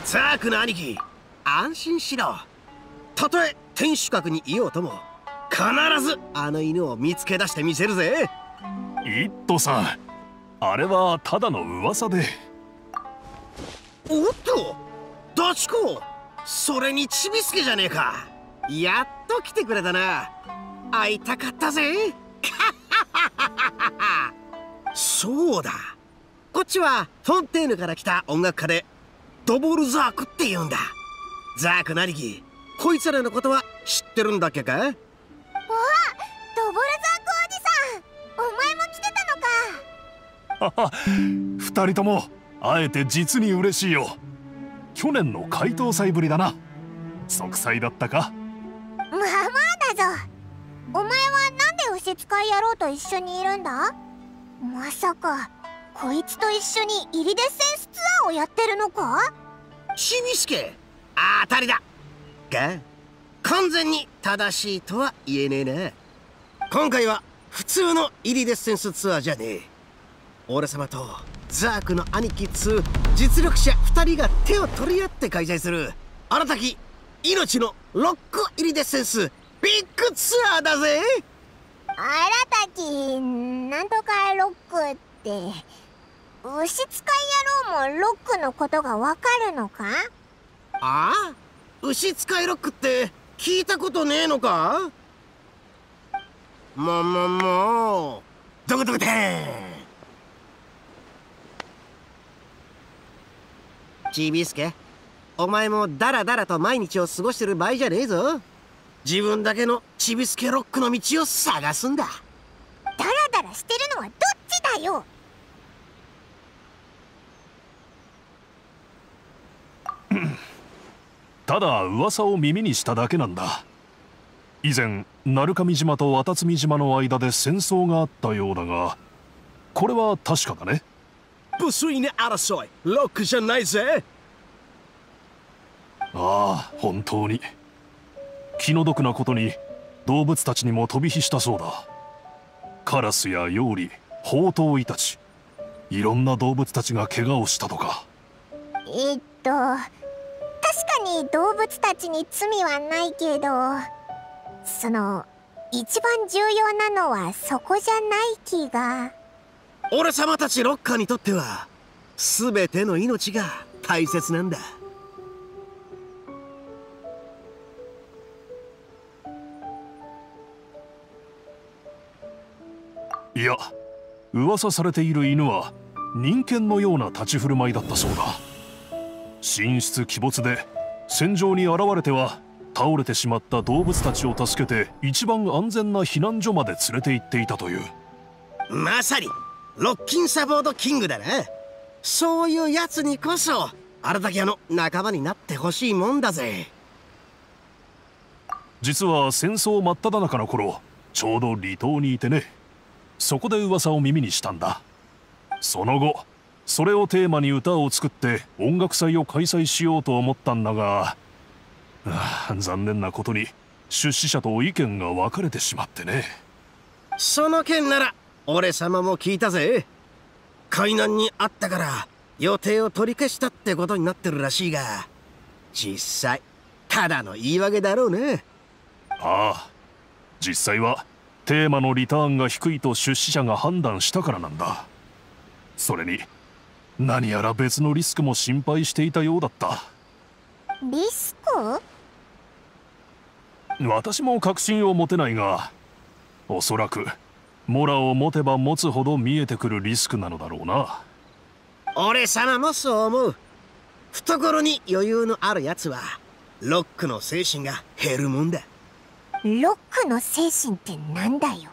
ザークの兄貴、安心しろ。たとえ天守閣にいようとも必ずあの犬を見つけ出してみせるぜ。 イットさん、あれはただの噂で。 おっと、ダチ公、それにちびすけじゃねえか。やっと来てくれたな。会いたかったぜ。そうだ、こっちはフォンテーヌから来た音楽家でドボルザークって言うんだ。ザークの兄貴、こいつらのことは知ってるんだっけか？ お、ドボルザークおじさん、お前も来てたのか。 はは、2人とも会えて実に嬉しいよ。去年の解答祭ぶりだな。息災だったか？ まあまあだぞ。お前はなんで牛使い野郎と一緒にいるんだ？まさかこいつと一緒にイリデッセンスツアーをやってるのか？ ちびすけ、当たりだが、完全に正しいとは言えねえな。今回は普通のイリデッセンスツアーじゃねえ。俺様とザークの兄貴つ実力者2人が手を取り合って開催する新たき命のロックイリデッセンスビッグツアーだぜ。 新たきなんとかロックって、牛使い野郎もロックのことがわかるのか？ ああ、牛使いロックって聞いたことねえのか？もうどこどこでちびすけ、お前もダラダラと毎日を過ごしてる場合じゃねえぞ。自分だけのちびすけロックの道を探すんだ。 ダラダラしてるのはどっちだよ。 ただ噂を耳にしただけなんだ。以前鳴上島と渡積島の間で戦争があったようだが、これは確かだね。 無粋な争い、ロックじゃないぜ。 ああ、本当に気の毒なことに動物たちにも飛び火したそうだ。カラスやヨウリ、ホウトウイタチ、いろんな動物たちが怪我をしたとか。 確かに動物たちに罪はないけど、一番重要なのはそこじゃない気が。 俺様たちロッカーにとっては全ての命が大切なんだ。 いや、噂されている犬は人間のような立ち振る舞いだったそうだ。神出鬼没で戦場に現れては倒れてしまった動物たちを助けて一番安全な避難所まで連れて行っていたという。 まさにロッキンサポートキングだな。そういうやつにこそアルタキアの仲間になってほしいもんだぜ。 実は戦争真っ只中の頃、ちょうど離島にいてね。そこで噂を耳にしたんだ。その後それをテーマに歌を作って音楽祭を開催しようと思ったんだが、残念なことに出資者と意見が分かれてしまってね。 その件なら俺様も聞いたぜ。海難にあったから予定を取り消したってことになってるらしいが、実際ただの言い訳だろうね。 ああ、実際はテーマのリターンが低いと出資者が判断したからなんだ。それに何やら別のリスクも心配していたようだった。 リスク？ 私も確信を持てないが、おそらくモラを持てば持つほど見えてくるリスクなのだろうな。 俺様もそう思う。懐に余裕のあるやつはロックの精神が減るもんだ。 ロックの精神ってなんだよ。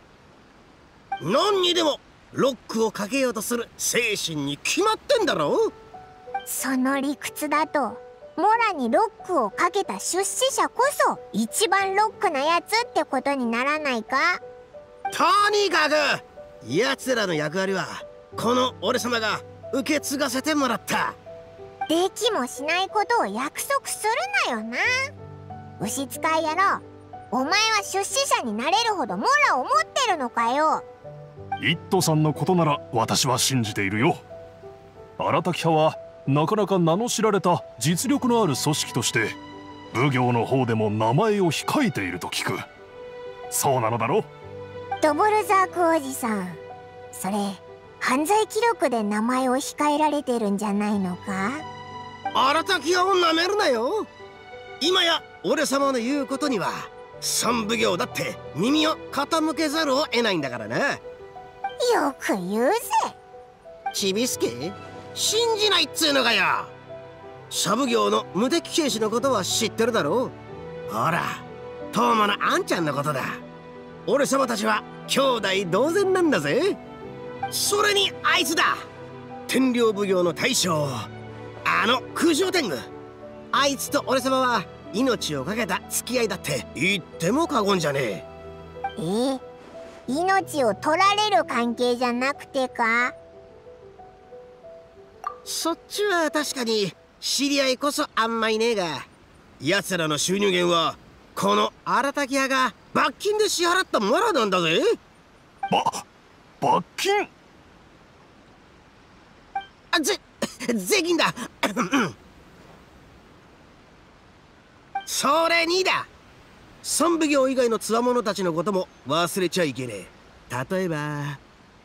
何にでもロックをかけようとする精神に決まってんだろ。 その理屈だとモラにロックをかけた出資者こそ一番ロックなやつってことにならないか？ とにかく奴らの役割はこの俺様が受け継がせてもらった。 できもしないことを約束するなよな。牛使い野郎、お前は出資者になれるほどモラを持ってるのかよ。 イットさんのことなら私は信じているよ。荒滝派はなかなか名の知られた実力のある組織として奉行の方でも名前を控えていると聞く。そうなのだろう？ ドボルザークおじさん、それ犯罪記録で名前を控えられてるんじゃないのか？ 荒滝屋をなめるなよ。今や俺様の言うことには三奉行だって耳を傾けざるを得ないんだからな。 よく言うぜ。 ちびすけ、信じないっつうのかよ。サ奉行の無敵警視のことは知ってるだろう。ほら、トーマのあんちゃんのことだ。俺様たちは兄弟同然なんだぜ。それにあいつだ、天領奉行の大将、あの九条天狗。あいつと俺様は命をかけた付き合いだって言っても過言じゃねえ。 命を取られる関係じゃなくてか？ そっちは確かに知り合いこそあんまいねえが、奴らの収入源はこの荒滝屋が罰金で支払ったものなんだぜ。 罰金？ 税金だ。それにだ、三奉行以外の強者たちのことも忘れちゃいけねえ。例えば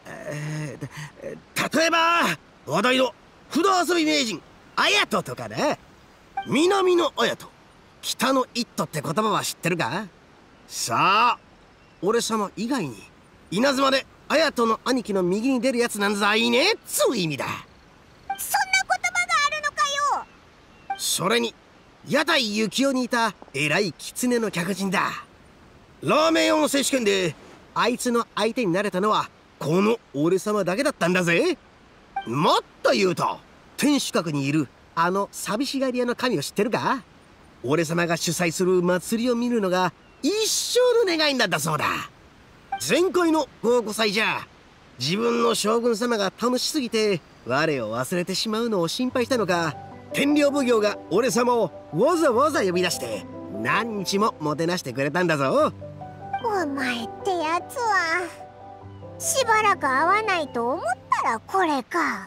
話題の札遊び名人綾人とかね。南の綾人、北の一斗って言葉は知ってるか？さあ、俺様以外に稲妻で綾人の兄貴の右に出るやつなんざいねえっつう意味だ。 そんな言葉があるのかよ。 それに屋台幸男にいた偉い狐の客人だ。ラーメン王選手権であいつの相手になれたのはこの俺様だけだったんだぜ。もっと言うと、天守閣にいるあの寂しがり屋の神を知ってるか？俺様が主催する祭りを見るのが一生の願いなんだそうだ。前回の豪華祭じゃ自分の将軍様が楽しすぎて我を忘れてしまうのを心配したのか、天領奉行が俺様をわざわざ呼び出して何日ももてなしてくれたんだぞ。 お前ってやつはしばらく会わないと思ったらこれか。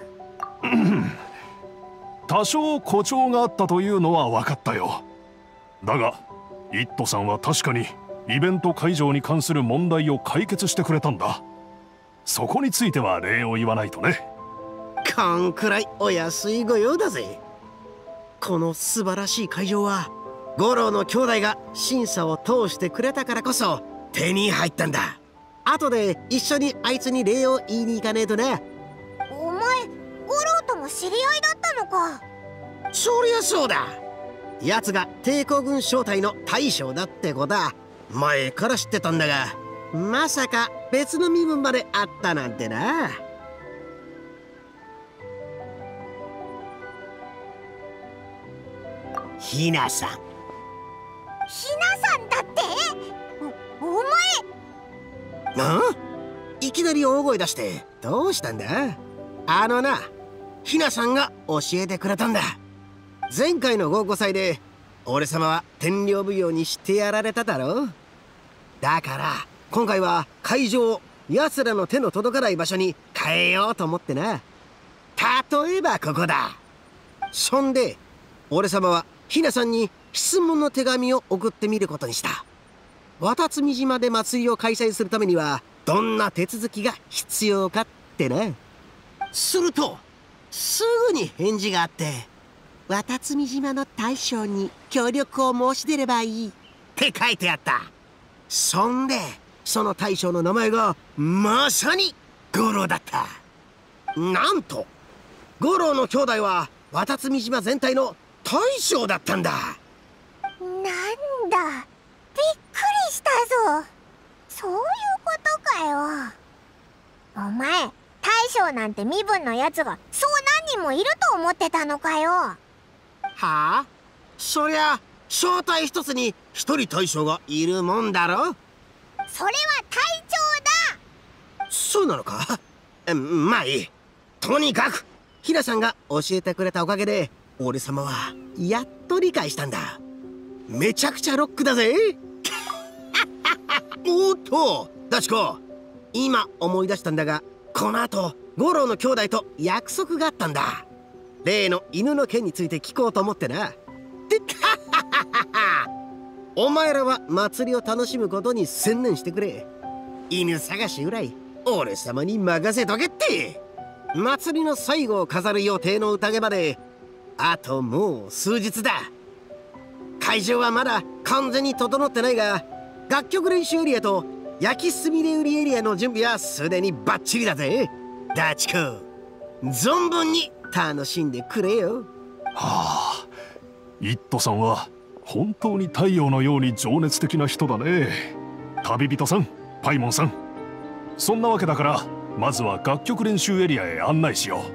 多少誇張があったというのは分かったよ。だがイットさんは確かにイベント会場に関する問題を解決してくれたんだ。そこについては礼を言わないとね。 こんくらいお安いご用だぜ。この素晴らしい会場は五郎の兄弟が審査を通してくれたからこそ手に入ったんだ。後で一緒にあいつに礼を言いに行かねえとな。 お前五郎とも知り合いだったのか？ そりゃそうだ。奴が帝国軍小隊の大将だってことは前から知ってたんだが、まさか別の身分まであったなんてな。ひなさん。 ひなさんだって？お前。 いきなり大声出してどうしたんだ？あのな、ひなさんが教えてくれたんだ。前回の豪華祭で俺様は天領奉行にしてやられただろ。だから今回は会場を奴らの手の届かない場所に変えようと思ってな。例えばここだ。そんで俺様はひなさんに質問の手紙を送ってみることにした。渡積島で祭りを開催するためにはどんな手続きが必要かってな。するとすぐに返事があって、渡積島の大将に協力を申し出ればいいって書いてあった。そんでその大将の名前がまさに五郎だった。なんと五郎の兄弟は渡積島全体の大将だったんだ。 なんだ、びっくりしたぞ。そういうことかよ。お前、大将なんて身分のやつがそう何人もいると思ってたのかよ。 はあ？そりゃ正体一つに一人大将がいるもんだろ。 それは隊長だ。 そうなのか？まあいい。とにかくひなさんが教えてくれたおかげで俺様はやっと理解したんだ。めちゃくちゃロックだぜ。おっとダチコ、今思い出したんだが、この後五郎の兄弟と約束があったんだ。 例の犬の件について聞こうと思ってな。でお前らは祭りを楽しむことに専念してくれ。犬探しぐらい俺様に任せとけって。祭りの最後を飾る予定の宴まであともう数日だ。会場はまだ完全に整ってないが、楽曲練習エリアと焼きすみれ売りエリアの準備はすでにバッチリだぜ。ダチコ、存分に楽しんでくれよ。 はあ、イットさんは本当に太陽のように情熱的な人だね。旅人さん、パイモンさん、そんなわけだからまずは楽曲練習エリアへ案内しよう。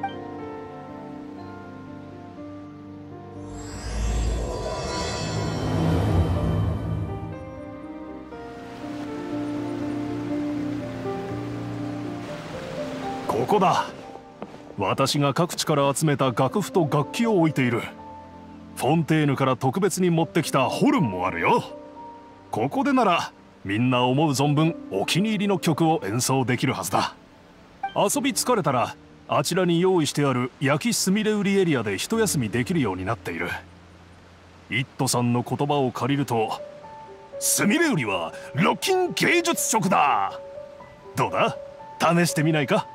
ここだ。私が各地から集めた楽譜と楽器を置いている。フォンテーヌから特別に持ってきたホルンもあるよ。ここでならみんな思う存分お気に入りの曲を演奏できるはずだ。遊び疲れたらあちらに用意してある焼きすみれ売りエリアで一休みできるようになっている。イットさんの言葉を借りると、すみれ売りはロッキン芸術色だ。どうだ、試してみないか？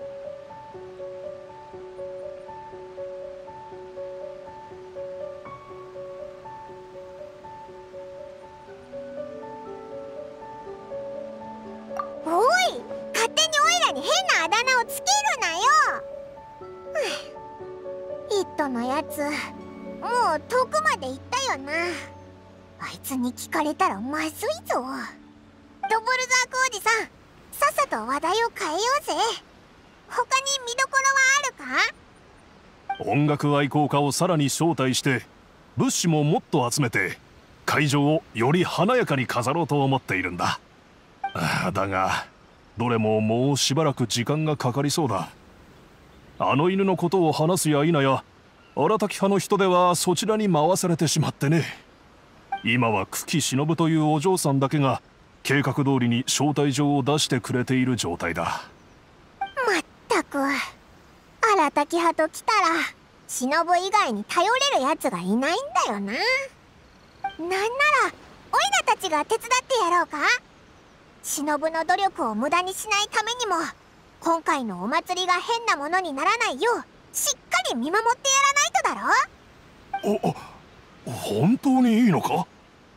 のやつもう遠くまで行ったよな。あいつに聞かれたらまずいぞ。ドボルザークおじさん、さっさと話題を変えようぜ。他に見どころはあるか？ 音楽愛好家をさらに招待して物資ももっと集めて会場をより華やかに飾ろうと思っているんだ。だがどれももうしばらく時間がかかりそうだ。あの犬のことを話すや否や荒滝派の人ではそちらに回されてしまってね。今は久喜忍というお嬢さんだけが計画通りに招待状を出してくれている状態だ。 まったく荒滝派と来たら忍以外に頼れるやつがいないんだよな。なんならオイラたちが手伝ってやろうか。忍の努力を無駄にしないためにも今回のお祭りが変なものにならないようしっかり見守ってやらないとだろ。 本当にいいのか？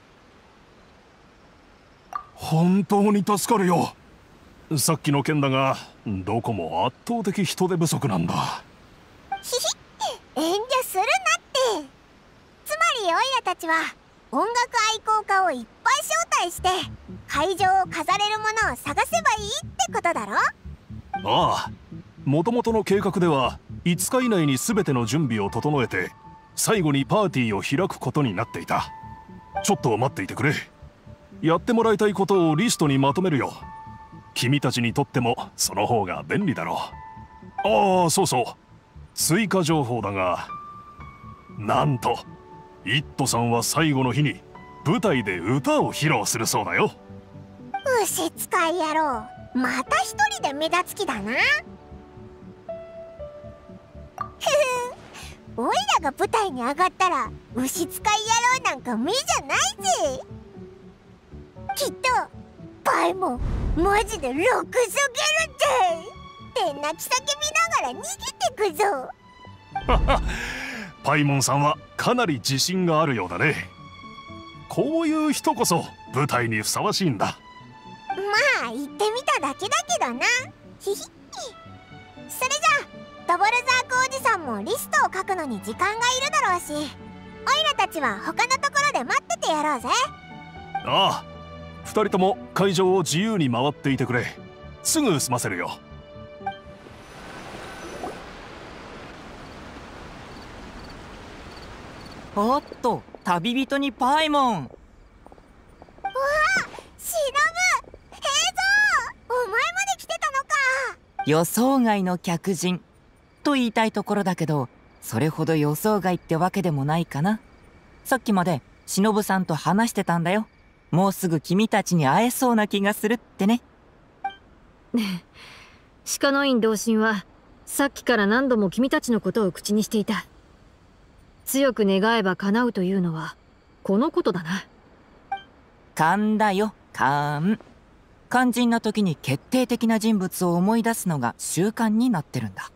本当に助かるよ。さっきの件だがどこも圧倒的人手不足なんだ。 ひひ、遠慮するなって。つまりオイラたちは音楽愛好家をいっぱい招待して会場を飾れるものを探せばいいってことだろ。 ああ、もともとの計画では5日以内に全ての準備を整えて最後にパーティーを開くことになっていた。ちょっと待っていてくれ。やってもらいたいことをリストにまとめるよ。君たちにとってもその方が便利だろう。ああ、そうそう、追加情報だが、なんとイットさんは最後の日に舞台で歌を披露するそうだよ。 牛使い野郎、また一人で目立つ気だな。オイラが舞台に上がったら牛使い野郎なんか目じゃないぜ。きっとパイもマジでロックソゲルって泣き叫びながら逃げてくぞ。 パイモンさんはかなり自信があるようだね。こういう人こそ舞台にふさわしいんだ。 まあ言ってみただけだけどな。ひひ。それじゃあドボルザークおじさんもリストを書くのに時間がいるだろうし、オイラたちは他のところで待っててやろうぜ。 ああ、2人とも会場を自由に回っていてくれ。すぐ済ませるよ。 おっと、旅人にパイモン。 うわあ、シノブ、平蔵、お前まで来てたのか。 予想外の客人と言いたいところだけど、それほど予想外ってわけでもないかな。さっきまで忍さんと話してたんだよ。もうすぐ君たちに会えそうな気がするってね。 鹿の院同心はさっきから何度も君たちのことを口にしていた。強く願えば叶うというのはこのことだな。 勘だよ、勘。肝心な時に決定的な人物を思い出すのが習慣になってるんだ。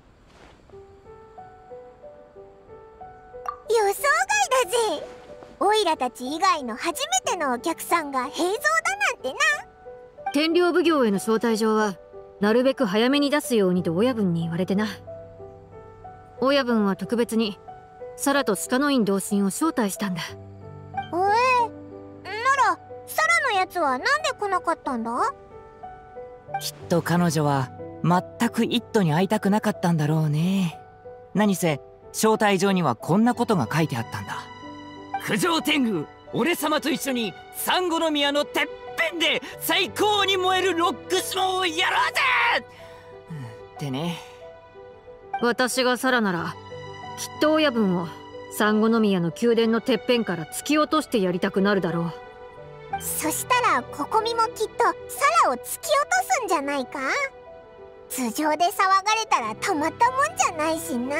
予想外だぜ。オイラたち以外の初めてのお客さんが平蔵だなんてな。 天領奉行への招待状はなるべく早めに出すようにと親分に言われてな。親分は特別にサラとスカノイン同心を招待したんだ。 ならサラのやつはなんで来なかったんだ？ きっと彼女は全くイットに会いたくなかったんだろうね。何せ招待状にはこんなことが書いてあったんだ。 九条天狗、俺様と一緒にサンゴノ宮のてっぺんで最高に燃えるロック相撲をやろうぜってね。 私がサラならきっと親分をサンゴノ宮の宮殿のてっぺんから突き落としてやりたくなるだろう。 そしたらココミもきっとサラを突き落とすんじゃないか？頭上で騒がれたらたまったもんじゃないしな。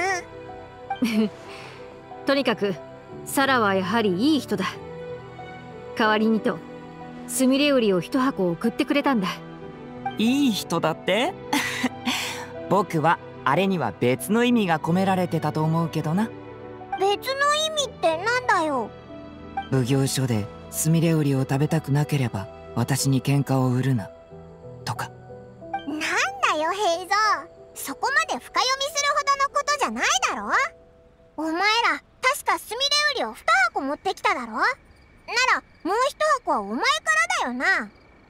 とにかくサラはやはりいい人だ。代わりにとスミレウリを一箱送ってくれたんだ。 いい人だって僕はあれには別の意味が込められてたと思うけどな。 別の意味ってなんだよ？ 奉行所でスミレウリを食べたくなければ私に喧嘩を売るなとか。 なんだよ平蔵、そこまで深読みするほどのことじゃないだろ。お前ら確かスミレウリを2箱持ってきただろ。ならもう1箱はお前からだよな。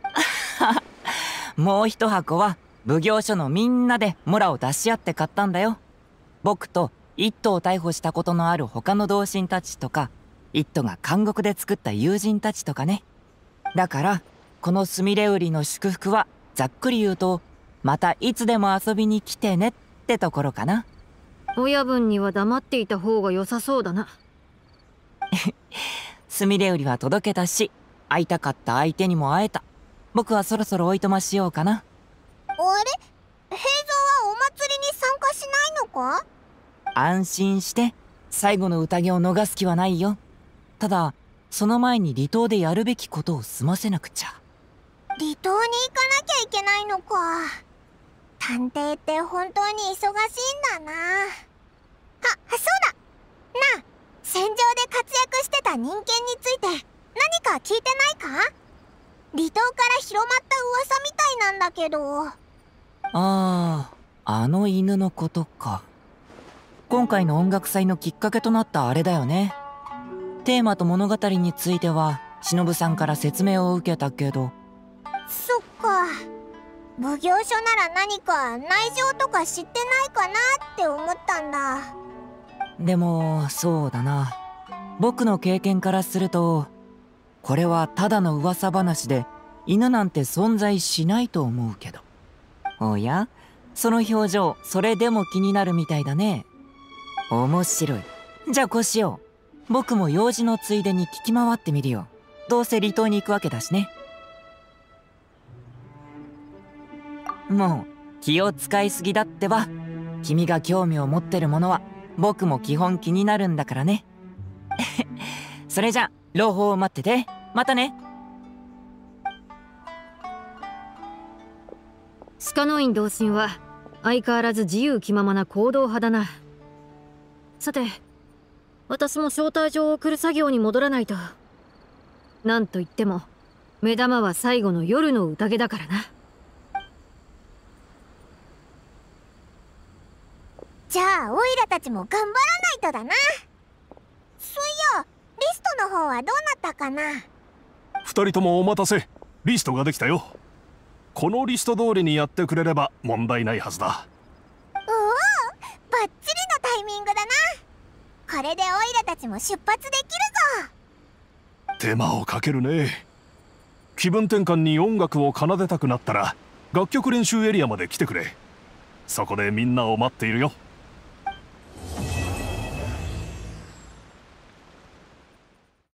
もう1箱は奉行所のみんなでモラを出し合って買ったんだよ。僕とイットを逮捕したことのある他の同心たちとか、イットが監獄で作った友人たちとかね。だからこのスミレウリの祝福はざっくり言うと、またいつでも遊びに来てねってところかな。 親分には黙っていた方が良さそうだな。 スミレウリは届けたし、会いたかった相手にも会えた。僕はそろそろおいとましようかな。 あれ、平蔵はお祭りに参加しないのか？ 安心して、最後の宴を逃す気はないよ。ただその前に離島でやるべきことを済ませなくちゃ。 離島に行かなきゃいけないのか。探偵って本当に忙しいんだな。そうだなあ、戦場で活躍してた人間について何か聞いてないか？離島から広まった噂みたいなんだけど。 あの犬のことか。今回の音楽祭のきっかけとなったあれだよね。テーマと物語については忍さんから説明を受けたけど。 そっか、奉行所なら何か内情とか知ってないかなって思ったんだ。 でもそうだな、僕の経験からするとこれはただの噂話で犬なんて存在しないと思うけど。おや、その表情それでも気になるみたいだね。面白い。じゃあこうしよう。僕も用事のついでに聞き回ってみるよ。どうせ離島に行くわけだしね。もう気を使いすぎだってば。君が興味を持ってるものは僕も基本気になるんだからね。それじゃ朗報を待ってて。またね。 スカノイン同心は相変わらず自由気ままな行動派だな。さて、私も招待状を送る作業に戻らないと。なんといっても目玉は最後の夜の宴だからな。 じゃあオイラたちも頑張らないとだな。そういや、リストの方はどうなったかな。 2人ともお待たせ。リストができたよ。このリスト通りにやってくれれば問題ないはずだ。 おお、バッチリのタイミングだな。これでオイラたちも出発できるぞ。 手間をかけるね。気分転換に音楽を奏でたくなったら楽曲練習エリアまで来てくれ。そこでみんなを待っているよ。